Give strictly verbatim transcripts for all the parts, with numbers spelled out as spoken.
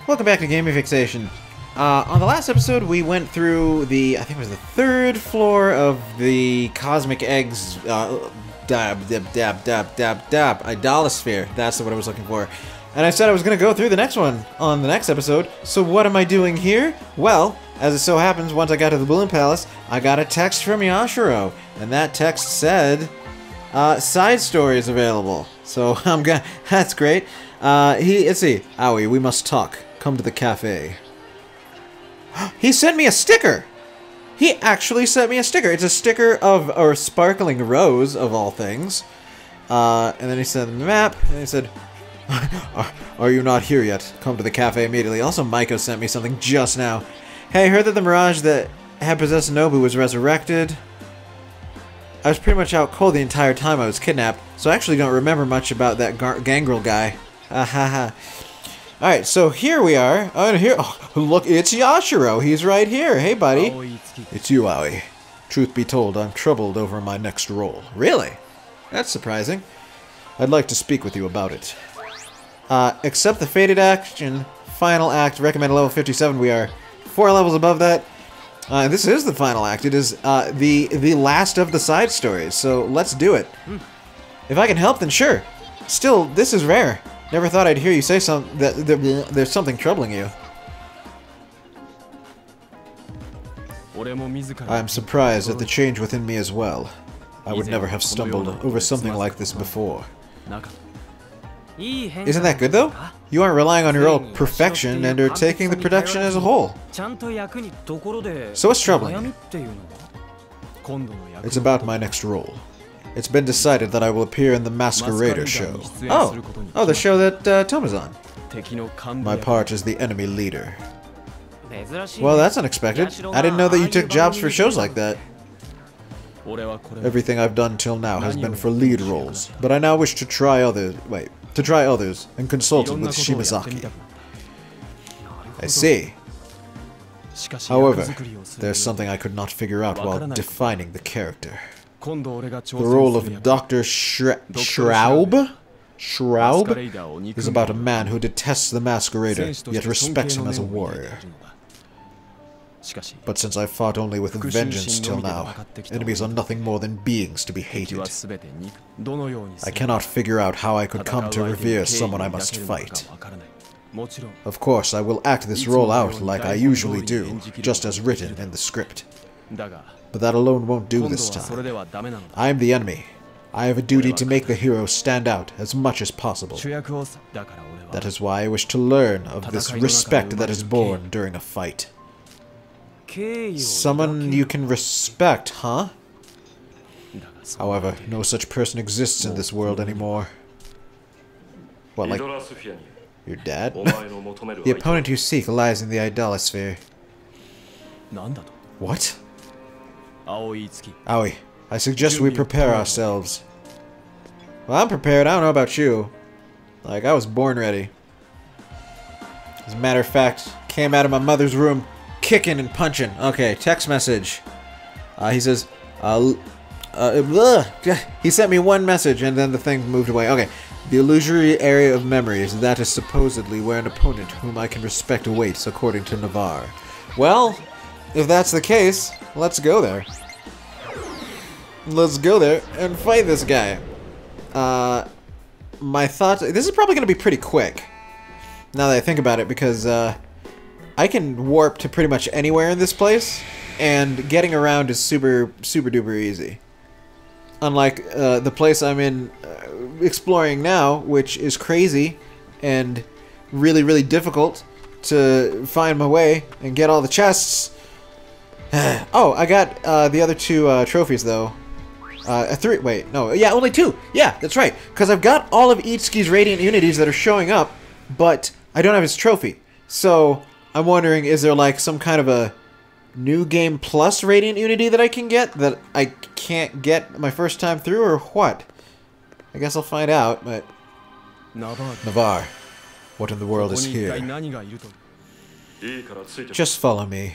Welcome back to Gaming Fixation. Uh, on the last episode, we went through the, I think it was the third floor of the Cosmic Eggs, uh, dab, dab, dab, dab, dab, dab, Idolosphere. That's what I was looking for. And I said I was going to go through the next one on the next episode. So what am I doing here? Well, as it so happens, once I got to the Balloon Palace, I got a text from Yashiro. And that text said, uh, side stories available. So I'm gonna, that's great. Uh, he, let's see. Aoi, we must talk. Come to the cafe. He sent me a sticker! He actually sent me a sticker. It's a sticker of a sparkling rose, of all things. Uh, and then he sent the map, and he said, are, are you not here yet? Come to the cafe immediately. Also, Maiko sent me something just now. Hey, I heard that the mirage that had possessed Nobu was resurrected. I was pretty much out cold the entire time I was kidnapped, so I actually don't remember much about that Gar Gangrel guy. Ha ha ha. Alright, so here we are. Oh, and here, oh, look, it's Yashiro. He's right here. Hey, buddy. It's you, Aoi. Truth be told, I'm troubled over my next role. Really? That's surprising. I'd like to speak with you about it. Uh, accept the Fated Action, Final Act, recommended level fifty-seven. We are four levels above that. Uh, this is the final act. It is uh, the, the last of the side stories, so let's do it. Hmm. If I can help, then sure. Still, this is rare. Never thought I'd hear you say some that, that there's something troubling you. I'm surprised at the change within me as well. I would never have stumbled over something like this before. Isn't that good though? You aren't relying on your own perfection and are taking the production as a whole. So what's troubling you? It's about my next role. It's been decided that I will appear in the Masquerader show. Oh! Oh, the show that uh, Tom is on. My part is the enemy leader. Well, that's unexpected. I didn't know that you took jobs for shows like that. Everything I've done till now has been for lead roles, but I now wish to try others. Wait, to try others and consult with Shimazaki. I see. However, there's something I could not figure out while defining the character. The role of Doctor Shra Shraub? Shraub is about a man who detests the Masquerader, yet respects him as a warrior. But since I've fought only with vengeance till now, enemies are nothing more than beings to be hated. I cannot figure out how I could come to revere someone I must fight. Of course, I will act this role out like I usually do, just as written in the script. But that alone won't do this time. I am the enemy. I have a duty to make the hero stand out as much as possible. That is why I wish to learn of this respect that is born during a fight. Someone you can respect, huh? However, no such person exists in this world anymore. What, like your dad? The opponent you seek lies in the Idolosphere. What? Aoi, I suggest we prepare ourselves. Well, I'm prepared. I don't know about you. Like, I was born ready. As a matter of fact, came out of my mother's room kicking and punching. Okay, text message. Uh, he says, uh, uh, he sent me one message and then the thing moved away. Okay, the illusory area of memories. That is supposedly where an opponent whom I can respect awaits, according to Navarre. Well, if that's the case, let's go there. Let's go there and fight this guy. Uh, my thoughts... This is probably going to be pretty quick, now that I think about it, because uh, I can warp to pretty much anywhere in this place, and getting around is super, super duper easy. Unlike uh, the place I'm in uh, exploring now, which is crazy and really, really difficult to find my way and get all the chests. Oh, I got uh, the other two uh, trophies, though. Uh, a three- wait, no, yeah, only two! Yeah, that's right, because I've got all of Itsuki's Radiant Unities that are showing up, but I don't have his trophy. So, I'm wondering, is there, like, some kind of a New Game Plus Radiant Unity that I can get that I can't get my first time through, or what? I guess I'll find out, but... Navarre, what in the world is here? Just follow me.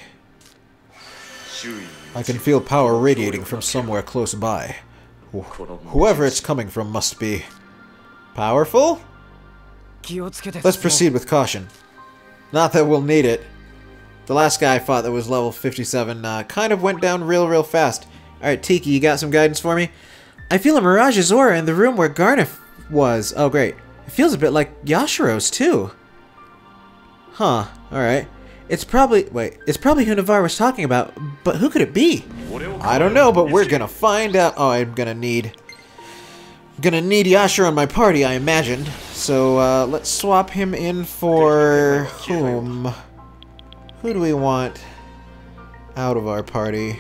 I can feel power radiating from somewhere close by. Wh whoever it's coming from must be... powerful? Let's proceed with caution. Not that we'll need it. The last guy I fought that was level fifty-seven uh, kind of went down real, real fast. Alright, Tiki, you got some guidance for me? I feel a Mirage's aura in the room where Garneth was. Oh, great. It feels a bit like Yashiro's, too. Huh. Alright. It's probably... Wait. It's probably who Navarre was talking about, but who could it be? I don't know, but we're gonna find out. Oh, I'm gonna need... Gonna need Yashiro in my party, I imagine. So, uh, let's swap him in for... whom? Who do we want out of our party?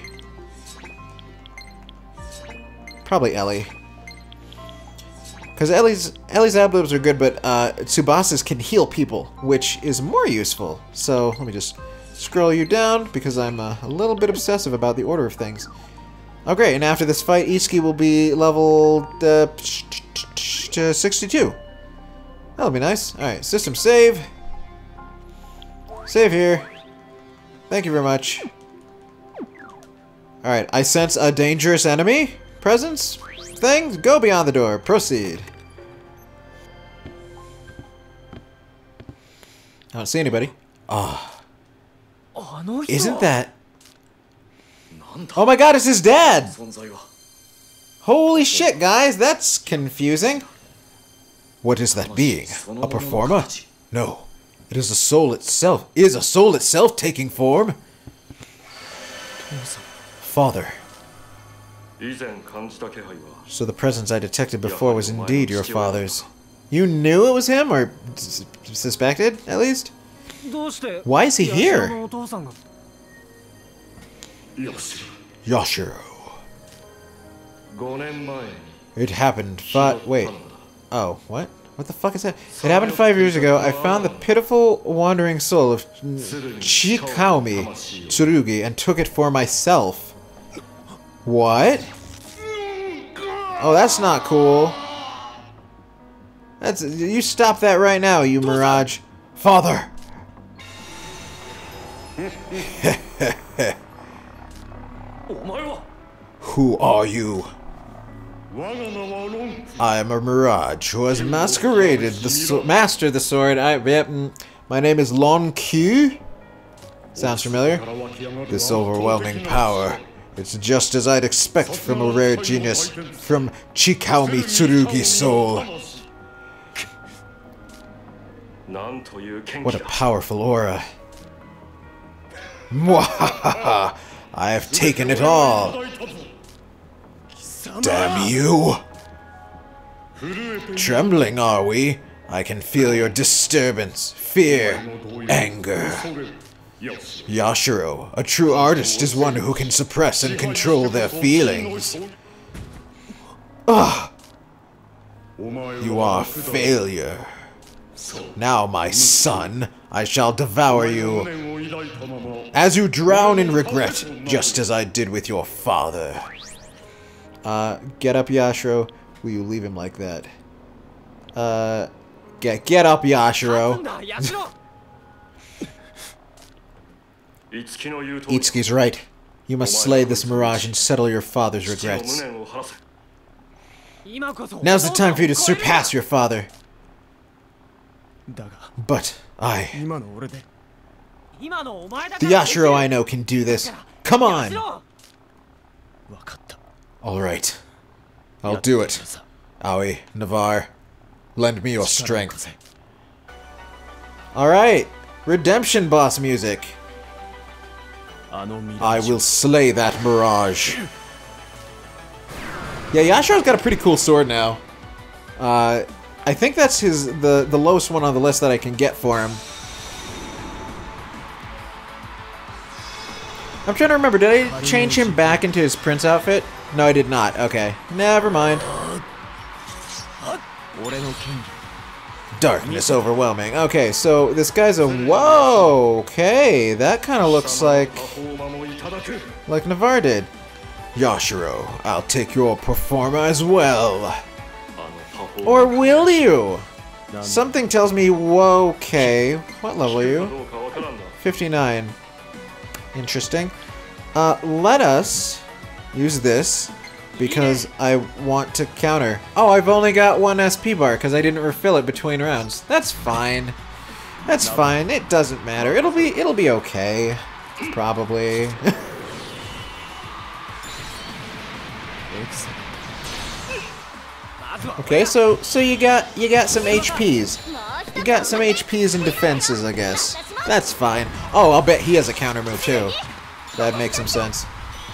Probably Ellie. Because Ellie's Ellie's Ablibs are good, but uh, Tsubasa's can heal people, which is more useful. So let me just scroll you down, because I'm uh, a little bit obsessive about the order of things. Oh great, and after this fight, Itsuki will be level uh, sixty-two. That'll be nice. Alright, system save. Save here. Thank you very much. Alright, I sense a dangerous enemy presence thing. Go beyond the door. Proceed. I don't see anybody. Ah. Oh. Isn't that... Oh my god, it's his dad! Holy shit, guys, that's confusing. What is that being? A performer? No. It is a soul itself. Is a soul itself taking form? Father. So the presence I detected before was indeed your father's. You knew it was him, or suspected, at least? Why is he here? Yashiro. It happened, but wait. Oh, what? What the fuck is that? It happened five years ago. I found the pitiful wandering soul of Chikaomi Tsurugi and took it for myself. What? Oh, that's not cool. That's you stop that right now, you Mirage. Father. Who are you? I am a Mirage who has masqueraded the so mastered the sword. I yep. My name is Lon Q. Sounds familiar? This overwhelming power. It's just as I'd expect from a rare genius, from Chikaomi Tsurugi soul. What a powerful aura. Mwahaha! I have taken it all. Damn you! Trembling, are we? I can feel your disturbance, fear, anger. Yashiro, a true artist is one who can suppress and control their feelings. Ugh! You are a failure. Now, my son, I shall devour you as you drown in regret, just as I did with your father. Uh, get up, Yashiro. Will you leave him like that? Uh, get get up, Yashiro. Itsuki's right. You must slay this Mirage and settle your father's regrets. Now's the time for you to surpass your father. But I... The Yashiro I know can do this. Come on! Alright. I'll do it. Aoi, Navarre, lend me your strength. Alright. Redemption boss music. I will slay that Mirage. Yeah, Yashiro's got a pretty cool sword now. Uh... I think that's his the the lowest one on the list that I can get for him. I'm trying to remember, did I change him back into his prince outfit? No, I did not. Okay. Never mind. Darkness overwhelming. Okay, so this guy's a whoa, okay. That kinda looks like like Navarre did. Yashiro, I'll take your performer as well. Or will you? Something tells me, whoa, okay. What level are you? fifty-nine. Interesting. Uh, let us use this because I want to counter. Oh, I've only got one S P bar because I didn't refill it between rounds. That's fine. That's fine. It doesn't matter. It'll be it'll be okay. Probably. Okay, so so you got you got some H Ps. You got some H Ps and defenses, I guess. That's fine. Oh, I'll bet he has a counter move too. That makes some sense.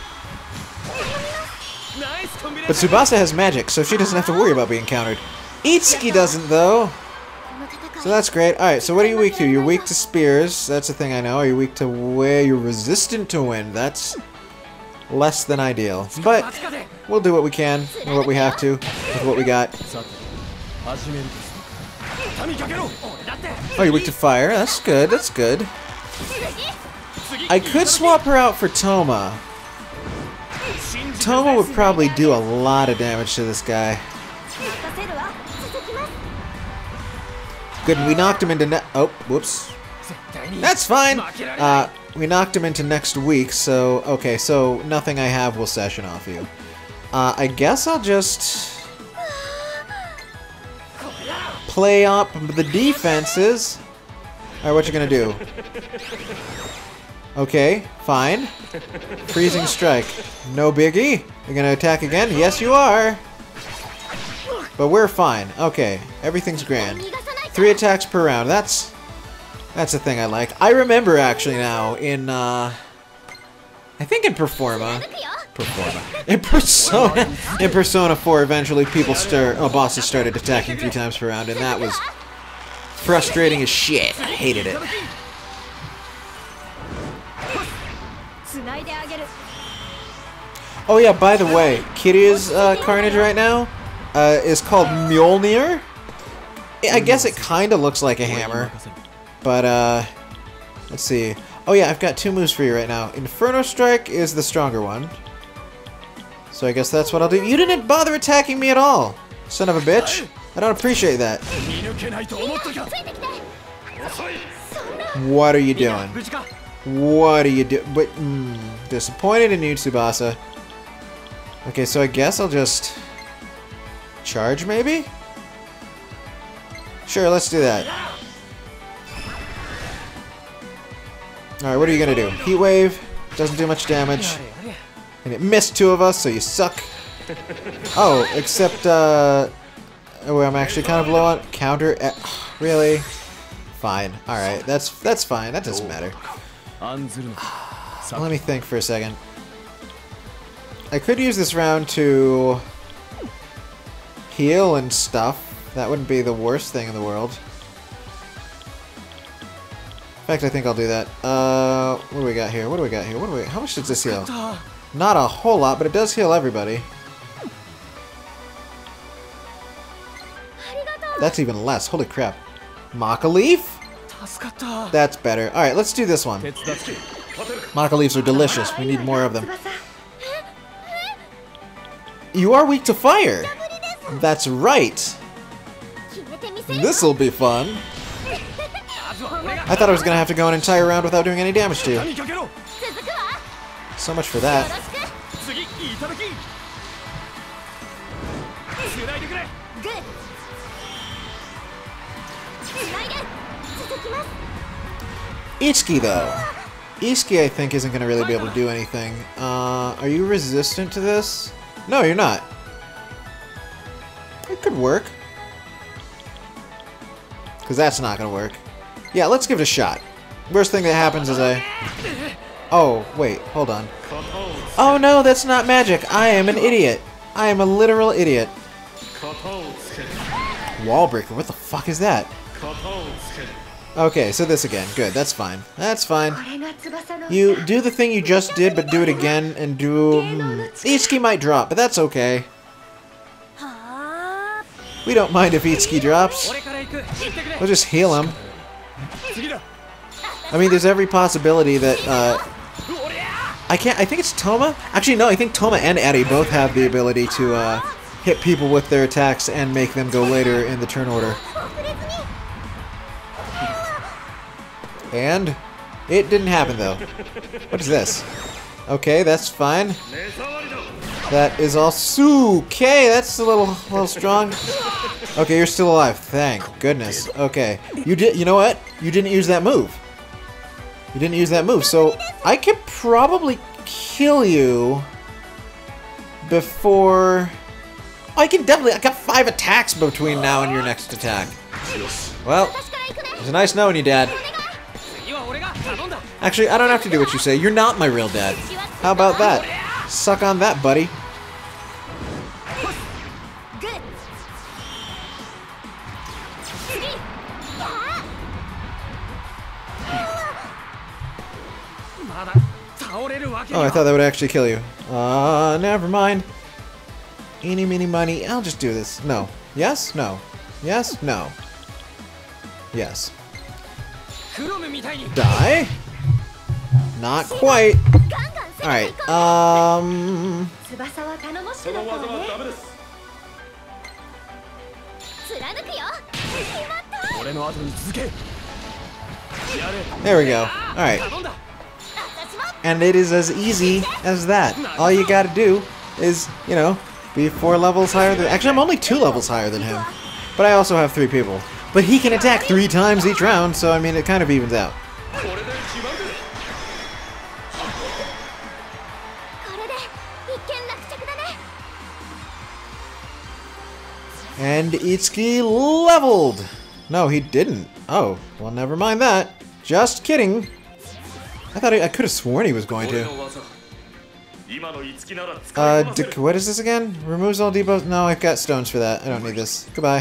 But Tsubasa has magic, so she doesn't have to worry about being countered. Itsuki doesn't, though. So that's great. Alright, so what are you weak to? You're weak to spears. That's a thing I know. Are you weak to where you're resistant to wind? That's less than ideal. But we'll do what we can, or what we have to, with what we got. Oh, you're weak to fire. That's good. That's good. I could swap her out for Toma. Toma would probably do a lot of damage to this guy. Good, we knocked him into ne- oh, whoops. That's fine! Uh, we knocked him into next week, so... Okay, so nothing I have will session off you. Uh, I guess I'll just... play up the defenses. Alright, what you gonna do? Okay, fine. Freezing strike. No biggie. You're gonna attack again? Yes, you are! But we're fine. Okay, everything's grand. Three attacks per round. That's that's a thing I like. I remember actually now in uh I think in Performa. Performa. In Persona in Persona four eventually people start oh bosses started attacking three times per round and that was frustrating as shit. I hated it. Oh yeah, by the way, Kiryu's uh, Carnage right now uh, is called Mjolnir. I guess it kind of looks like a hammer, but uh, let's see. Oh yeah, I've got two moves for you right now. Inferno Strike is the stronger one, so I guess that's what I'll do. You didn't bother attacking me at all, son of a bitch. I don't appreciate that. What are you doing? What are you doing? But mm, disappointed in you, Tsubasa. Okay, so I guess I'll just charge, maybe? Sure, let's do that. Alright, what are you gonna do? Heat Wave doesn't do much damage. And it missed two of us, so you suck. Oh, except, uh... oh, I'm actually kind of low on counter. Uh, really? Fine. Alright, that's that's fine. That doesn't matter. Let me think for a second. I could use this round to heal and stuff. That wouldn't be the worst thing in the world. In fact, I think I'll do that. Uh, what do we got here? What do we got here? What do we? How much does this heal? Not a whole lot, but it does heal everybody. That's even less. Holy crap. Maca Leaf? That's better. Alright, let's do this one. Maca Leaves are delicious. We need more of them. You are weak to fire! That's right! This'll be fun. I thought I was gonna have to go an entire round without doing any damage to you. So much for that. Itsuki, though. Itsuki, I think, isn't going to really be able to do anything. Uh, are you resistant to this? No, you're not. It could work. Because that's not going to work. Yeah, let's give it a shot. Worst thing that happens is I... Oh, wait, hold on. Oh no, that's not magic. I am an idiot. I am a literal idiot. Wall breaker, what the fuck is that? Okay, so this again. Good, that's fine. That's fine. You do the thing you just did, but do it again and do... Hmm. Itsuki might drop, but that's okay. We don't mind if Itsuki drops. We'll just heal him. I mean, there's every possibility that, uh... I can't... I think it's Toma? Actually, no, I think Toma and Eri both have the ability to, uh... hit people with their attacks and make them go later in the turn order. And it didn't happen, though. What is this? Okay, that's fine. That is also okay. That's a little, a little strong. Okay, you're still alive. Thank goodness. Okay, you did. You know what? You didn't use that move. You didn't use that move, so I could probably kill you before. I can definitely. I got five attacks between now and your next attack. Well, it's nice knowing you, Dad. Actually, I don't have to do what you say. You're not my real dad. How about that? Suck on that, buddy. Oh, I thought that would actually kill you. Uh, never mind. Eeny, meeny, money. I'll just do this. No. Yes? No. Yes? No. Yes. Die? Not quite. Alright, um... there we go. Alright. And it is as easy as that. All you gotta do is, you know, be four levels higher than... Actually, I'm only two levels higher than him. But I also have three people. But he can attack three times each round, so I mean, it kind of evens out. And Itsuki leveled! No, he didn't. Oh, well, never mind that. Just kidding. I thought he, I could have sworn he was going to. Uh, what is this again? Removes all debuffs? No, I've got stones for that. I don't need this. Goodbye.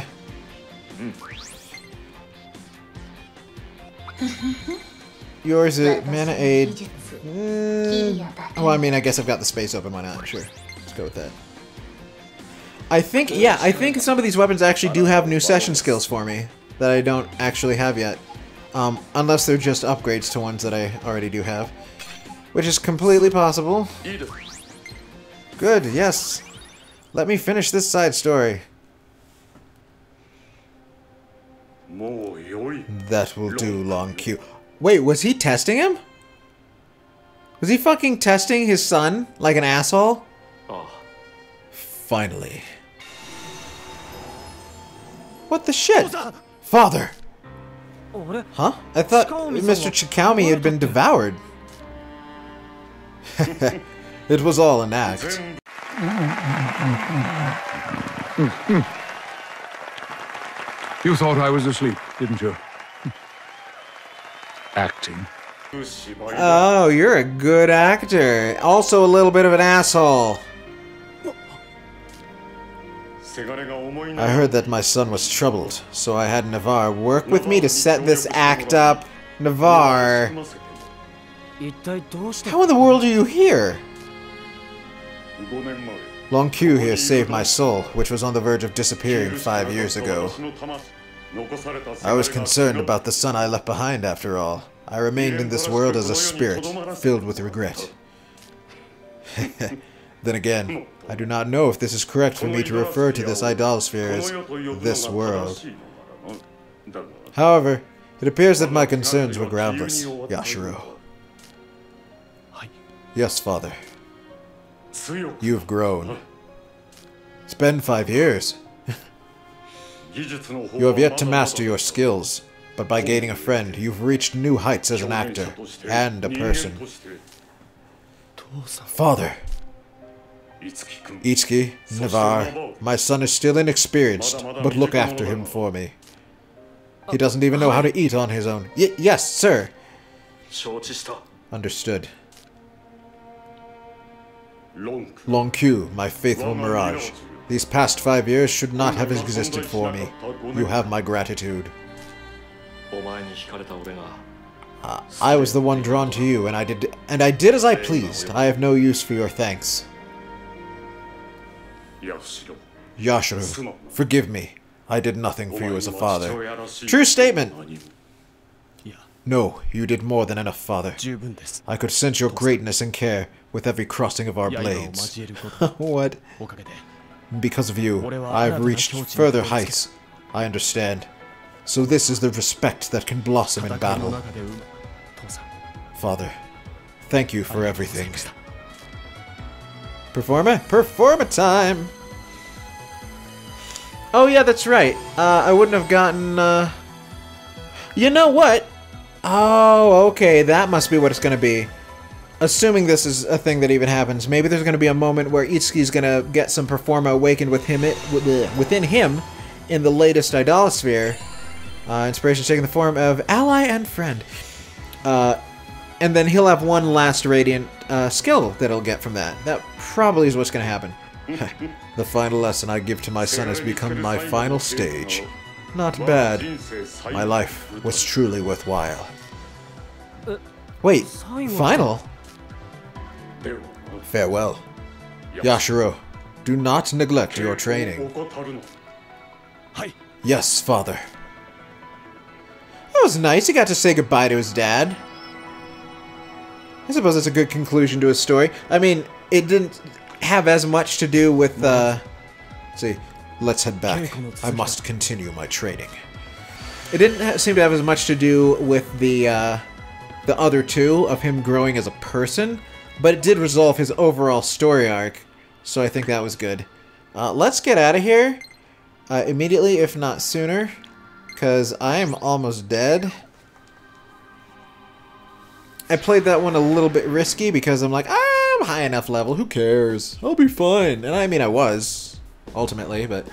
Yours is mana aid. Mm, well, I mean, I guess I've got the space open. Why not? Sure. Let's go with that. I think, yeah, I think some of these weapons actually do have new session skills for me that I don't actually have yet. Um, unless they're just upgrades to ones that I already do have. Which is completely possible. Good, yes. Let me finish this side story. That will do, Long Q. Wait, was he testing him? Was he fucking testing his son like an asshole? Finally. What the shit? Father! Huh? I thought Mister Chikaumi had been devoured. It was all an act. You thought I was asleep, didn't you? Acting. Oh, you're a good actor. Also a little bit of an asshole. I heard that my son was troubled, so I had Navarre work with me to set this act up. Navarre... How in the world are you here? Long Q here saved my soul, which was on the verge of disappearing five years ago. I was concerned about the son I left behind after all. I remained in this world as a spirit, filled with regret. Then again, I do not know if this is correct for me to refer to this idolosphere as this world. However, it appears that my concerns were groundless, Yashiro. Yes, Father. You've grown. It's been five years. You have yet to master your skills, but by gaining a friend, you've reached new heights as an actor and a person. Father. Itsuki, Navarre, my son is still inexperienced, but look after him for me. He doesn't even know how to eat on his own. Y yes, sir. Understood. Long Q, my faithful Mirage. These past five years should not have existed for me. You have my gratitude. Uh, I was the one drawn to you, and I did and I did as I pleased. I have no use for your thanks. Yashiro, forgive me. I did nothing for you as a father. True statement. No, you did more than enough, Father. I could sense your greatness and care with every crossing of our blades. What? Because of you, I have reached further heights. I understand. So this is the respect that can blossom in battle. Father, thank you for everything. Performa? Performa time! Oh yeah, that's right. Uh, I wouldn't have gotten, uh... You know what? Oh, okay, that must be what it's gonna be. Assuming this is a thing that even happens, maybe there's gonna be a moment where Itsuki's gonna get some Performa awakened with him, it, within him in the latest Idolosphere. Uh, inspiration taking the form of ally and friend. Uh, and then he'll have one last Radiant uh, skill that he'll get from that. That probably is what's gonna happen. The final lesson I give to my son has become my final stage. Not bad. My life was truly worthwhile. Wait, final? Farewell. Yashiro, do not neglect your training. Yes, father. That was nice. He got to say goodbye to his dad. I suppose that's a good conclusion to his story. I mean, it didn't have as much to do with, uh... Let's see. Let's head back. I must continue my training. It didn't ha seem to have as much to do with the, uh... the other two of him growing as a person, but it did resolve his overall story arc, so I think that was good. Uh, let's get out of here uh, immediately, if not sooner, because I am almost dead. I played that one a little bit risky because I'm like, I'm high enough level, who cares? I'll be fine. And I mean, I was, ultimately, but...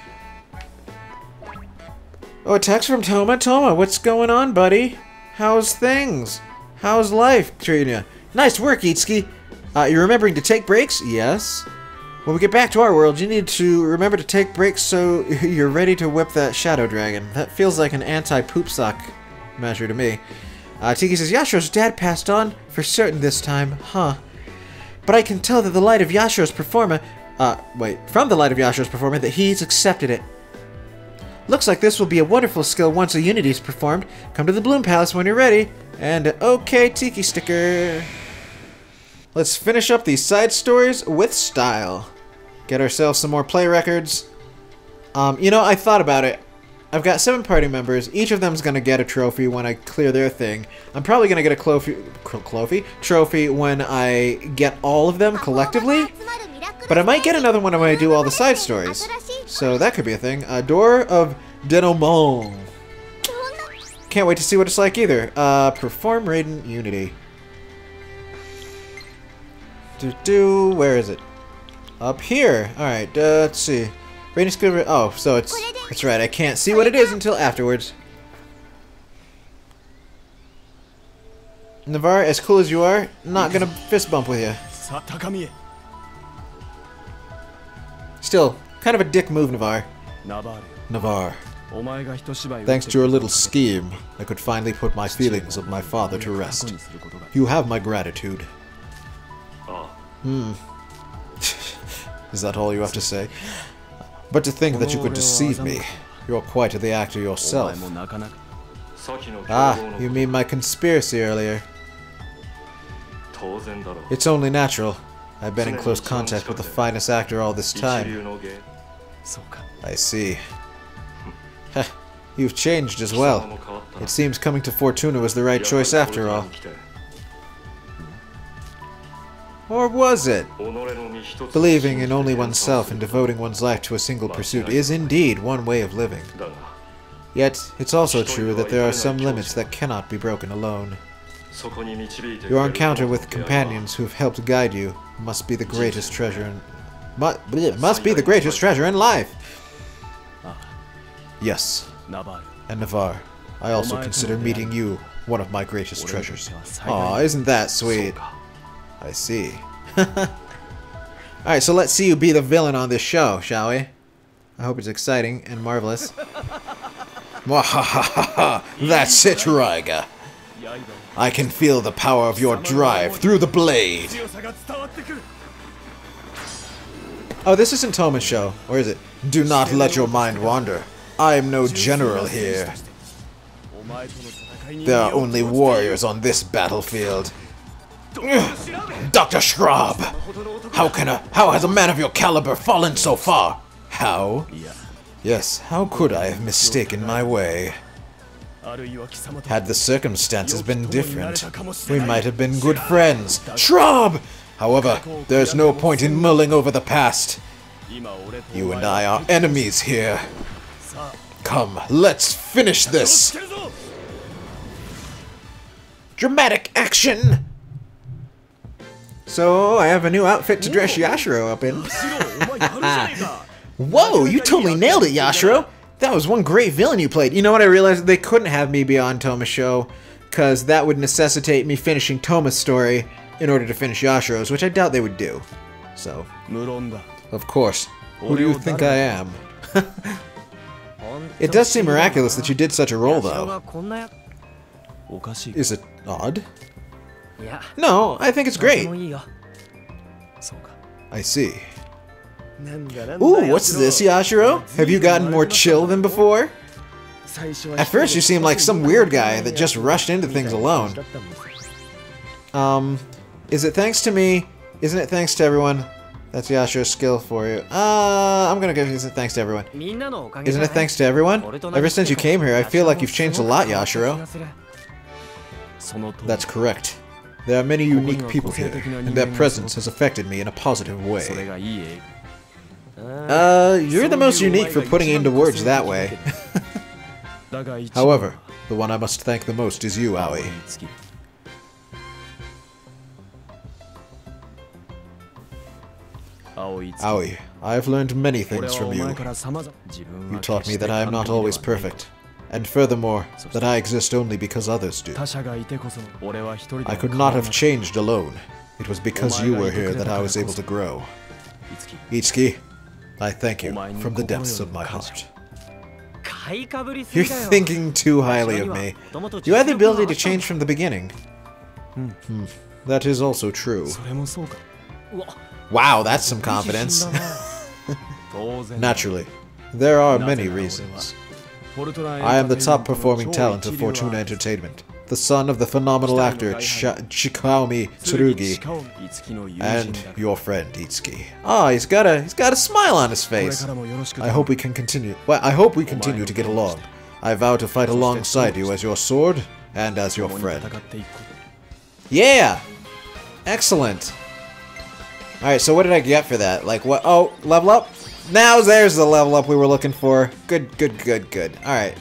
Oh, a text from Toma. Toma, what's going on, buddy? How's things? How's life treating you? Nice work, Itsuki. Uh, you're remembering to take breaks? Yes. When we get back to our world, you need to remember to take breaks so you're ready to whip that Shadow Dragon. That feels like an anti-poop sock measure to me. Uh, Tiki says, Yashiro's dad passed on for certain this time, huh? But I can tell that the light of Yashiro's Performa, uh, wait, from the light of Yashiro's Performa that he's accepted it. Looks like this will be a wonderful skill once a Unity's performed. Come to the Bloom Palace when you're ready. And, okay, Tiki sticker. Let's finish up these side stories with style. Get ourselves some more play records. Um, you know, I thought about it. I've got seven party members. Each of them's gonna get a trophy when I clear their thing. I'm probably gonna get a clofy, clofy, trophy when I get all of them collectively. But I might get another one when I do all the side stories. So that could be a thing. Uh, Door of Denouement. Can't wait to see what it's like either. Uh, perform Radiant Unity. Do do. Where is it? Up here. All right. Uh, let's see. Radiant skill. Oh, so it's. That's right. I can't see what it is until afterwards. Navarre, as cool as you are, not gonna fist bump with you. Still, kind of a dick move, Navarre. Navarre. Thanks to your little scheme, I could finally put my feelings of my father to rest. You have my gratitude. Hmm. Is that all you have to say? But to think that you could deceive me. You're quite the actor yourself. Ah, you mean my conspiracy earlier? It's only natural. I've been in close contact with the finest actor all this time. I see. Heh, you've changed as well. It seems coming to Fortuna was the right choice after all. Or was it? Believing in only oneself and devoting one's life to a single pursuit is indeed one way of living. Yet, it's also true that there are some limits that cannot be broken alone. Your encounter with companions who've helped guide you must be the greatest treasure in... Mu bleh, must be the greatest treasure in life! Yes. And Navarre, I also consider meeting you one of my greatest treasures. Aw, isn't that sweet? I see. Alright, so let's see you be the villain on this show, shall we? I hope it's exciting and marvelous. Mwahahaha! That's it, Raiga! I can feel the power of your drive through the blade! Oh, this isn't Toma's show, or is it? Do not let your mind wander. I am no general here. There are only warriors on this battlefield. Doctor Scrub! How can a how has a man of your caliber fallen so far? How? Yes, how could I have mistaken my way? Had the circumstances been different, we might have been good friends. Scrub! However, there's no point in mulling over the past. You and I are enemies here. Come, let's finish this! Dramatic action! So, I have a new outfit to dress Yashiro up in. Whoa, you totally nailed it, Yashiro! That was one great villain you played. You know what, I realized they couldn't have me be on Toma's show, because that would necessitate me finishing Toma's story in order to finish Yashiro's, which I doubt they would do. So, of course. Who do you think I am? It does seem miraculous that you did such a role, though. Is it odd? No, I think it's great. I see. Ooh, what's this, Yashiro? Have you gotten more chill than before? At first you seemed like some weird guy that just rushed into things alone. Um, is it thanks to me? Isn't it thanks to everyone? That's Yashiro's skill for you. Uh, I'm gonna give you thanks to everyone. Isn't it thanks to everyone? Ever since you came here, I feel like you've changed a lot, Yashiro. That's correct. There are many unique people here, and their presence has affected me in a positive way. Uh, you're the most unique for putting it into words that way. However, the one I must thank the most is you, Aoi. Aoi, I have learned many things from you. You taught me that I am not always perfect, and furthermore, that I exist only because others do. I could not have changed alone. It was because you were here that I was able to grow. Itsuki, I thank you from the depths of my heart. You're thinking too highly of me. You had the ability to change from the beginning. Hmm. That is also true. Wow, that's some confidence. Naturally, there are many reasons. I am the top performing talent of Fortuna Entertainment, the son of the phenomenal actor Ch Chikaomi Tsurugi, and your friend Itsuki. Ah, oh, he's got a he's got a smile on his face. I hope we can continue. Well, I hope we continue to get along. I vow to fight alongside you as your sword and as your friend. Yeah, excellent. All right, so what did I get for that? Like what? Oh, level up. Now there's the level up we were looking for. Good, good, good, good. All right.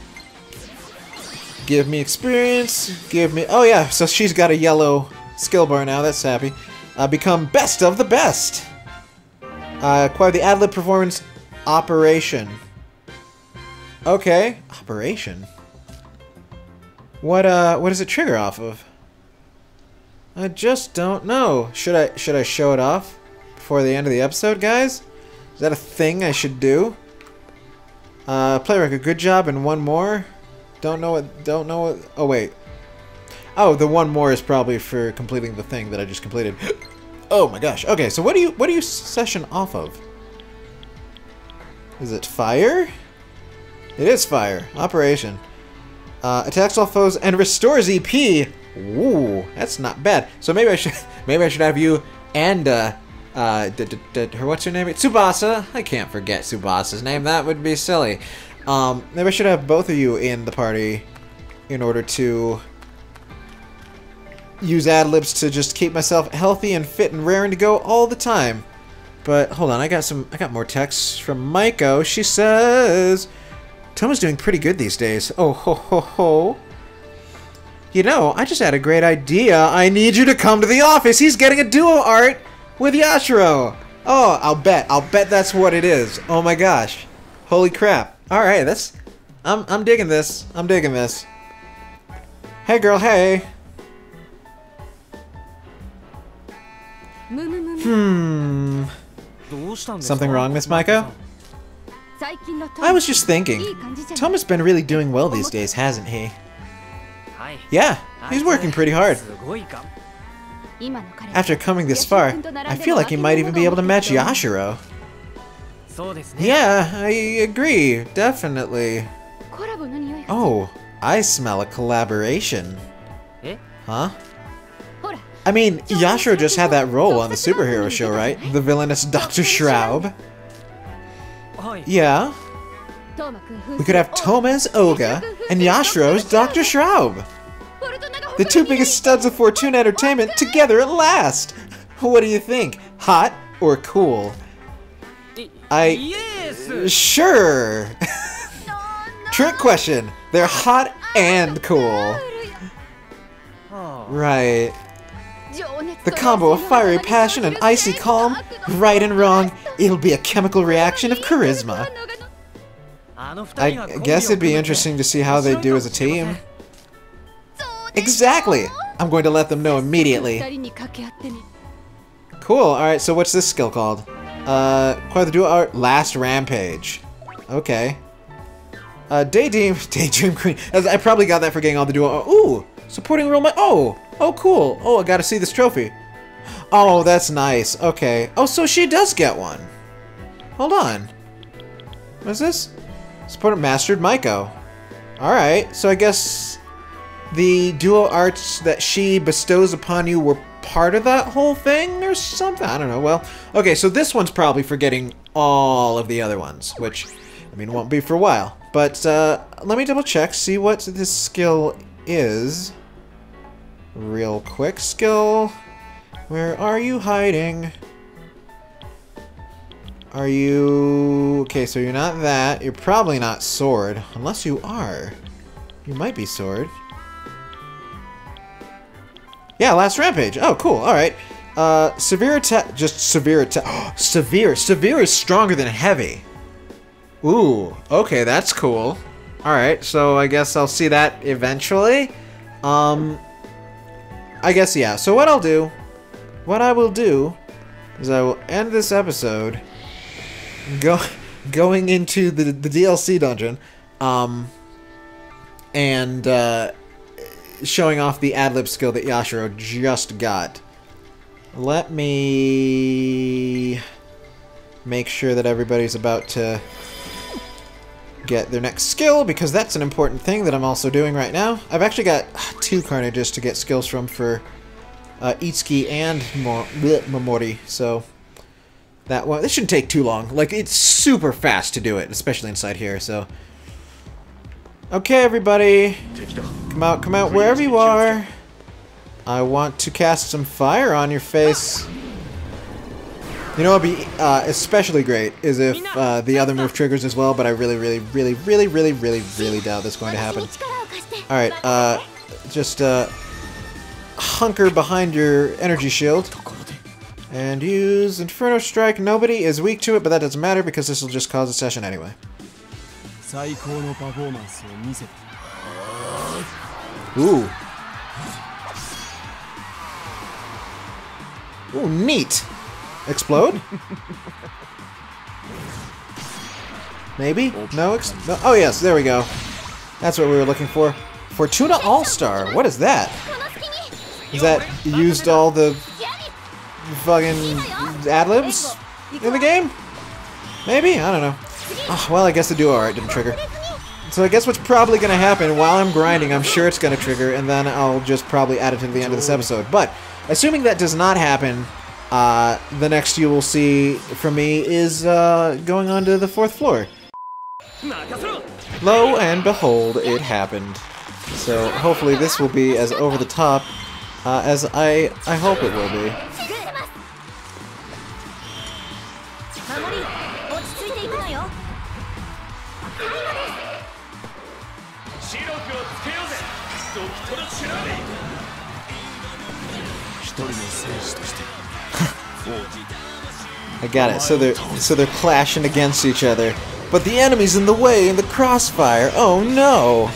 Give me experience. Give me... Oh, yeah. So she's got a yellow skill bar now. That's happy. Uh, become best of the best. Uh, acquire the ad-lib performance operation. Okay. Operation? What, uh... What does it trigger off of? I just don't know. Should I, should I show it off before the end of the episode, guys? Is that a thing I should do? Uh, play record. Good job, and one more. Don't know what. Don't know what. Oh wait. Oh, the one more is probably for completing the thing that I just completed. Oh my gosh. Okay, so what do you what do you session off of? Is it fire? It is fire. Operation. Uh, attacks all foes and restores E P. Ooh, that's not bad. So maybe I should maybe I should have you and uh. Uh, d d d her, what's her name? Tsubasa? I can't forget Tsubasa's name. That would be silly. Um, maybe I should have both of you in the party in order to use ad-libs to just keep myself healthy and fit and raring to go all the time. But hold on, I got some. I got more texts from Maiko. She says, "Toma's doing pretty good these days." Oh ho ho ho. You know, I just had a great idea. I need you to come to the office. He's getting a duo art with Yashiro! Oh, I'll bet. I'll bet that's what it is. Oh my gosh. Holy crap. Alright, that's... I'm, I'm digging this. I'm digging this. Hey girl, hey! Hmm... Something wrong, Miss Maiko? I was just thinking. Toma's been really doing well these days, hasn't he? Yeah, he's working pretty hard. After coming this far, I feel like he might even be able to match Yashiro. Yeah, I agree. Definitely. Oh, I smell a collaboration. Huh? I mean, Yashiro just had that role on the superhero show, right? The villainous Doctor Shraub. Yeah. We could have Toma as Oga and Yashiro as Doctor Shraub. The two biggest studs of Fortuna Entertainment together at last! What do you think? Hot or cool? I... Yes! Sure! Trick question. They're hot and cool. Right. The combo of fiery passion and icy calm, right and wrong, it'll be a chemical reaction of charisma. I guess it'd be interesting to see how they do as a team. Exactly! I'm going to let them know immediately. Cool, alright, so what's this skill called? Uh, acquire the dual art, Last Rampage. Okay. Uh, Daydream, Daydream Queen. I probably got that for getting all the dual. Ooh! Supporting role my. Oh! Oh, cool! Oh, I gotta see this trophy. Oh, that's nice. Okay. Oh, so she does get one. Hold on. What is this? Support Mastered Maiko. Alright, so I guess the dual arts that she bestows upon you were part of that whole thing or something? I don't know. Well, okay, so this one's probably for getting all of the other ones, which, I mean, won't be for a while. But uh, let me double check, see what this skill is. Real quick. Skill. Where are you hiding? Are you... Okay, so you're not that. You're probably not sword. Unless you are. You might be sword. Yeah, Last Rampage. Oh, cool. Alright. Uh, severe attack. Just severe attack. Severe. Severe is stronger than heavy. Ooh. Okay, that's cool. Alright, so I guess I'll see that eventually. Um... I guess, yeah. So what I'll do, what I will do, is I will end this episode go, going into the, the D L C dungeon, um, and uh, showing off the ad-lib skill that Yashiro just got. Let me make sure that everybody's about to get their next skill, because that's an important thing that I'm also doing right now. I've actually got two Carnages to get skills from for uh, Itsuki and Mo bleh, Momori, so that one, this shouldn't take too long. Like, it's super fast to do it, especially inside here, so. Okay, everybody, come out, come out wherever you are. I want to cast some fire on your face. You know what would be uh, especially great is if uh, the other move triggers as well, but I really, really, really, really, really, really, really doubt that's going to happen. Alright, uh, just uh, hunker behind your energy shield and use Inferno Strike. Nobody is weak to it, but that doesn't matter because this will just cause a session anyway. Ooh. Ooh, neat. Explode? Maybe? No, ex no? Oh, yes, there we go. That's what we were looking for. Fortuna All-Star. What is that? Is that used all the fucking ad-libs in the game? Maybe? I don't know. Oh, well, I guess the duo art didn't trigger. So I guess what's probably going to happen while I'm grinding, I'm sure it's going to trigger, and then I'll just probably add it to the end of this episode. But, assuming that does not happen, Uh, the next you will see from me is uh, going on to the fourth floor. Lo and behold, it happened. So hopefully this will be as over the top uh, as I I hope it will be. I got it. So they're so they're clashing against each other, but the enemy's in the way in the crossfire. Oh no!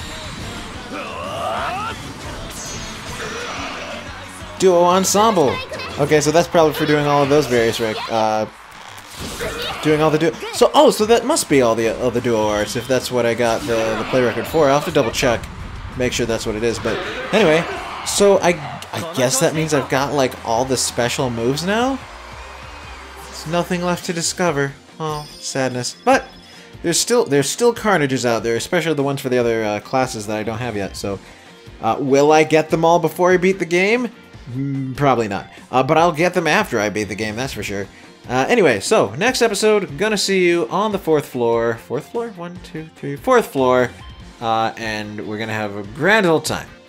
Duo ensemble. Okay, so that's probably for doing all of those various uh, doing all the duo. So oh, so that must be all the all the duo arts if that's what I got the the play record for. I'll have to double check, make sure that's what it is. But anyway, so I I guess that means I've got like all the special moves now. Nothing left to discover. Oh, sadness. But there's still there's still Carnages out there, especially the ones for the other uh, classes that I don't have yet. So, uh, will I get them all before I beat the game? Mm, probably not. Uh, but I'll get them after I beat the game. That's for sure. Uh, anyway, so next episode, gonna see you on the fourth floor. Fourth floor? One, two, three, fourth floor, uh, and we're gonna have a grand old time.